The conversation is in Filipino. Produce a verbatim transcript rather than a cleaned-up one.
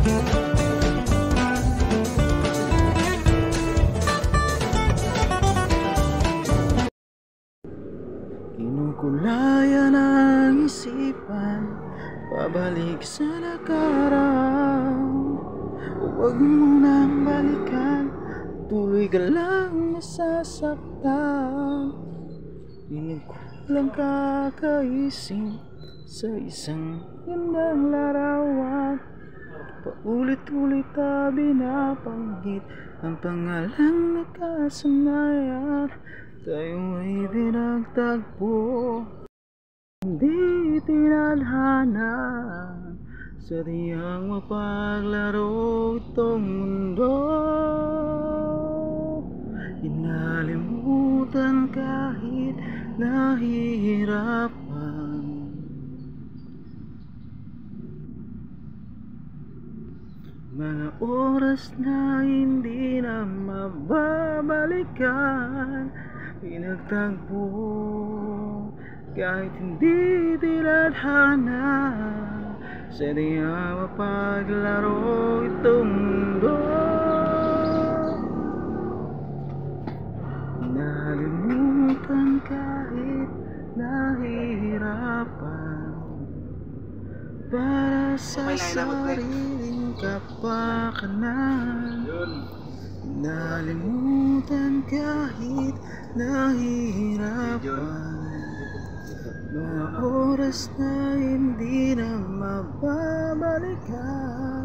Kinukulayan ang isipan, pabalik sa nakaraan. Huwag mo nang balikan, tuloy ka lang masasaktan. Pinagkulang kakaising sa isang gandang larawan. Paulit-ulit na binabanggit ang pangalang nakasanayan. Tayo ay pinagtagpo, hindi tinadhana. Sadyang mapaglaro itong mundo. Inalimutan kahit nahihirapan. Mga oras na hindi na mababalikan, pinagtagpo kahit hindi tinadhana. Sadyang mapaglaro itong mundo. Nalimutan kahit nahihirapan, para sa sariling kapakanan. Nalimutan kahit nahihirapan, mga oras na hindi na mababalikan.